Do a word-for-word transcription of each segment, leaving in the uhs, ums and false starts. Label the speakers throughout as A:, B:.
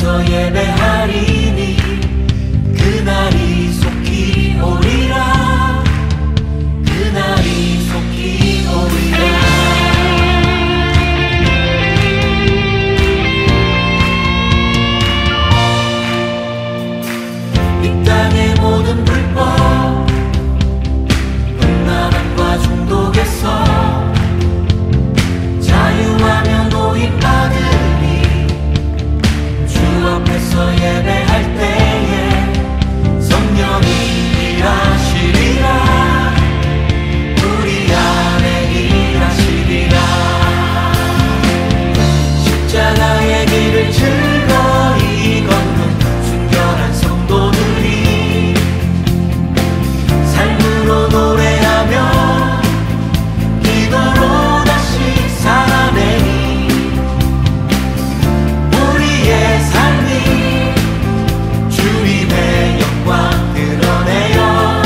A: 앞에서 예배하리니 그날이 속히 오리라. 그날이 속히 오리라. 이 땅의 모든 불법 음란함과 중독에서 자유하며 노임받으니 주 앞에서 예배할 때에 성령이 일하시리라. 우리 안에 일하시리라. 십자가의 길을 즐거이 걷는 순결한 성도들이 삶으로 노래하며 기도로 다시 살아내니 우리의 삶이 주님의 영광 드러내요.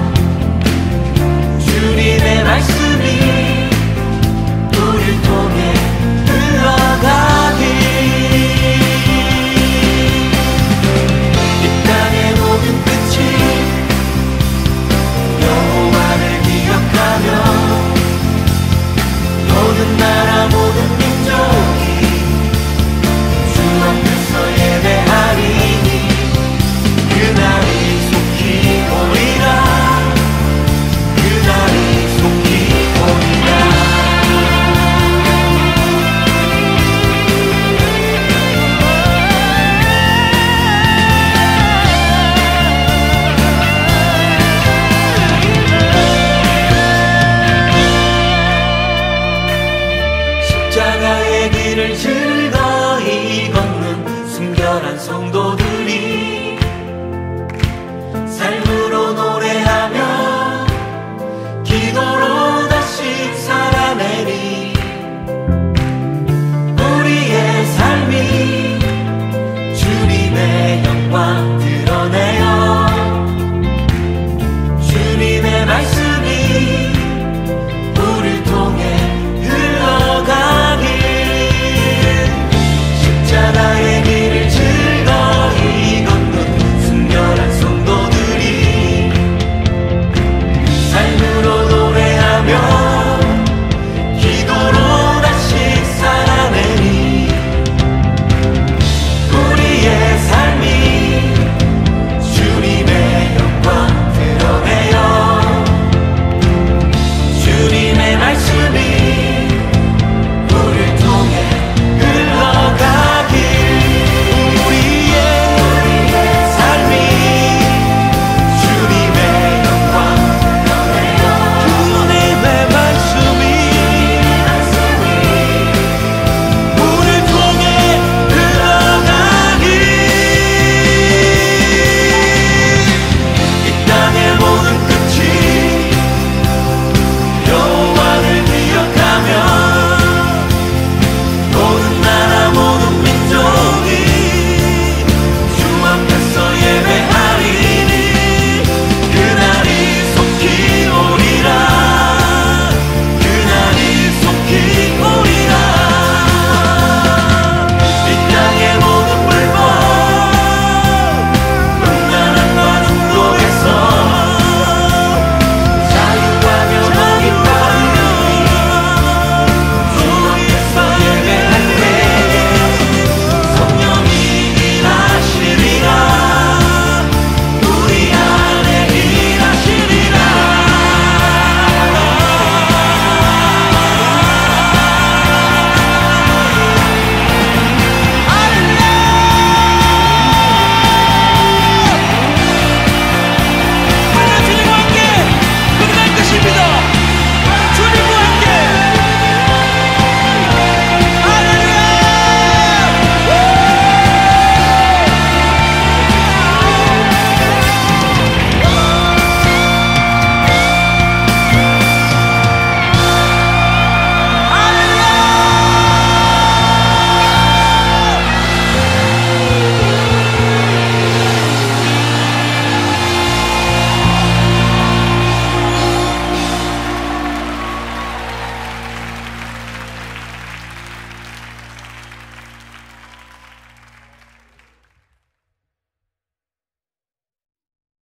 A: 주님의 말씀이 우릴 통해 흘러가길. 이 땅의 모든 끝이 여호와를 기억하며 모든 나라 모든 민족이 주 앞에서 예배하리니 그날이 속히 오리라. 그날이 속히 오리라. 십자가의 길을 즐거이 걷는 순결한 성도들